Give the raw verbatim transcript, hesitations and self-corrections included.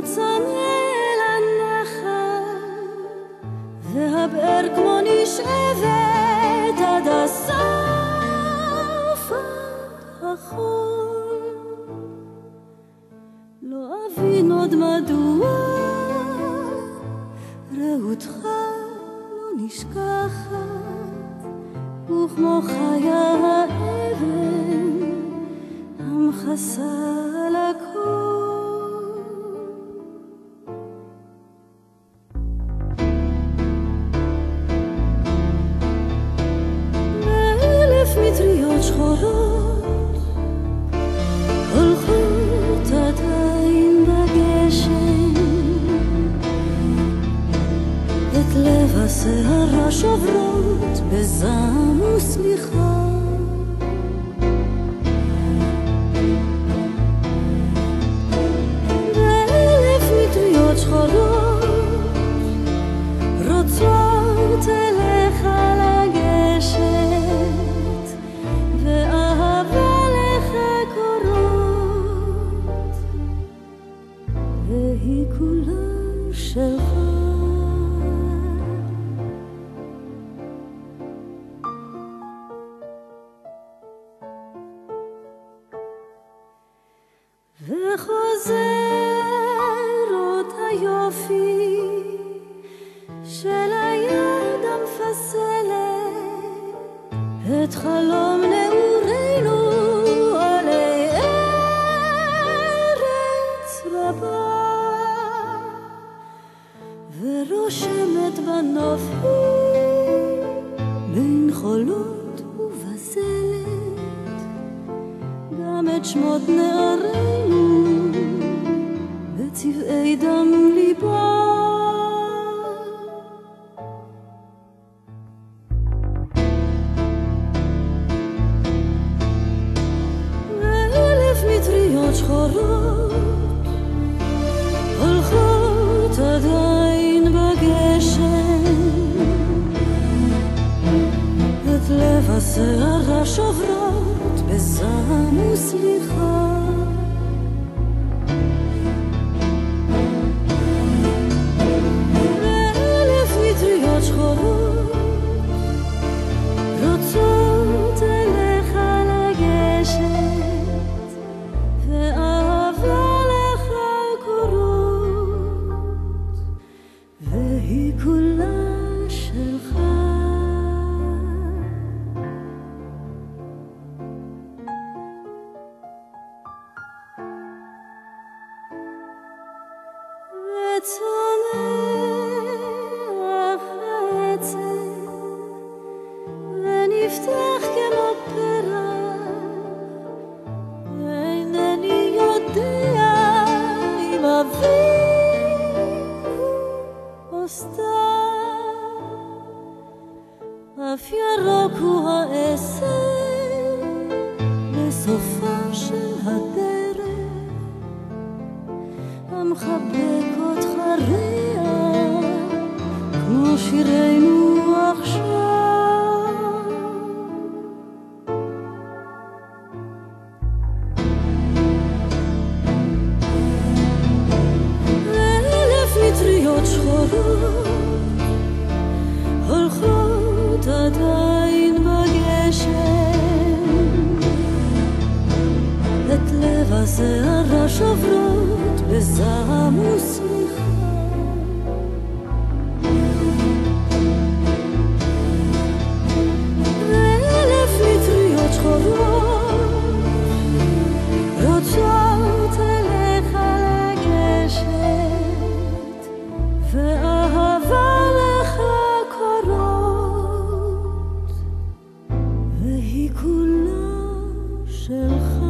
צמא לנחל, והבאר כמו נשאבת עד הסוף, עד החול. לא אבין עוד מדוע רעותך לא נשכחת, וכמו חיה האבן המכסה על הכל. באלף מטריות שחורות הולכות עדיין בגשם, את לב הסערה שוברות בזעם וסליחה. באלף מטריות שחורות רוצות אליך לגשת, ואהבה לך קורות, והיא כולה שלך. וחוזר עוד היופי של היד המפסלת, את חלום נעורינו עלי ארץ רבה, ורושמת בנופים בין חולות ובזלת גם את שמות נערינו בצבעי דם ליבה. ואלף מטריות שחורות הולכות עדיין בגשם, את לב הסערה שוברות בזעם וסליחה. ואלף מטריות שחורות רוצות אליך לגשת, ואהבה לך קורות, והיא כולה שלך. וצומח העצב ונפתח כמו פרח, ואינני יודע אם אביב או סתיו, אף ירוק הוא העשב בסופה של הדרך, המחבק אותך ריח כמו שירנו עכשיו. ואלף מטריות שחורות הולכות עדיין בגשם, את לב הסערה שוברות בזעם וסליחה. ואלף מטריות שחורות רוצות אליך לגשת, ואהבה לך קורות, והיא כולה שלך.